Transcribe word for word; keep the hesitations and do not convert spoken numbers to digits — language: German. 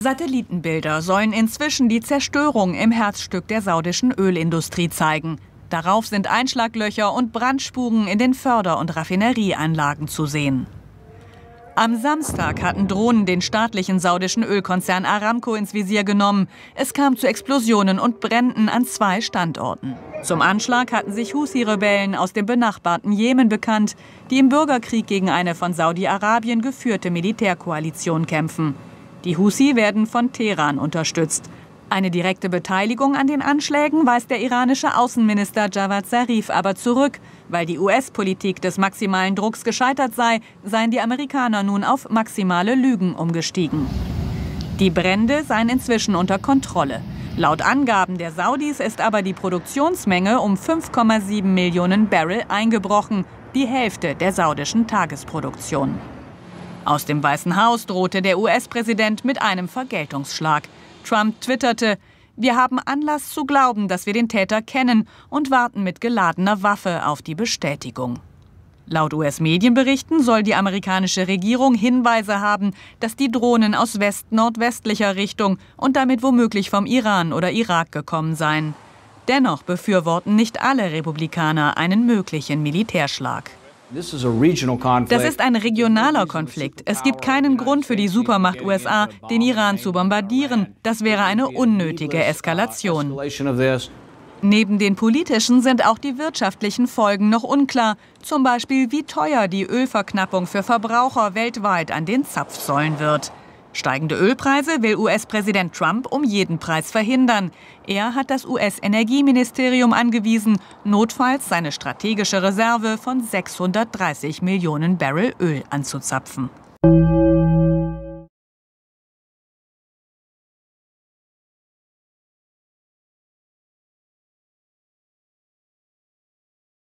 Satellitenbilder sollen inzwischen die Zerstörung im Herzstück der saudischen Ölindustrie zeigen. Darauf sind Einschlaglöcher und Brandspuren in den Förder- und Raffinerieanlagen zu sehen. Am Samstag hatten Drohnen den staatlichen saudischen Ölkonzern Aramco ins Visier genommen. Es kam zu Explosionen und Bränden an zwei Standorten. Zum Anschlag hatten sich Husi-Rebellen aus dem benachbarten Jemen bekannt, die im Bürgerkrieg gegen eine von Saudi-Arabien geführte Militärkoalition kämpfen. Die Husi werden von Teheran unterstützt. Eine direkte Beteiligung an den Anschlägen weist der iranische Außenminister Javad Zarif aber zurück. Weil die U S-Politik des maximalen Drucks gescheitert sei, seien die Amerikaner nun auf maximale Lügen umgestiegen. Die Brände seien inzwischen unter Kontrolle. Laut Angaben der Saudis ist aber die Produktionsmenge um fünf Komma sieben Millionen Barrel eingebrochen, die Hälfte der saudischen Tagesproduktion. Aus dem Weißen Haus drohte der U S-Präsident mit einem Vergeltungsschlag. Trump twitterte: Wir haben Anlass zu glauben, dass wir den Täter kennen und warten mit geladener Waffe auf die Bestätigung. Laut U S-Medienberichten soll die amerikanische Regierung Hinweise haben, dass die Drohnen aus west-nordwestlicher Richtung und damit womöglich vom Iran oder Irak gekommen seien. Dennoch befürworten nicht alle Republikaner einen möglichen Militärschlag. Das ist ein regionaler Konflikt. Es gibt keinen Grund für die Supermacht U S A, den Iran zu bombardieren. Das wäre eine unnötige Eskalation. Neben den politischen sind auch die wirtschaftlichen Folgen noch unklar. Zum Beispiel, wie teuer die Ölverknappung für Verbraucher weltweit an den Zapfsäulen wird. Steigende Ölpreise will U S-Präsident Trump um jeden Preis verhindern. Er hat das U S-Energieministerium angewiesen, notfalls seine strategische Reserve von sechshundertdreißig Millionen Barrel Öl anzuzapfen.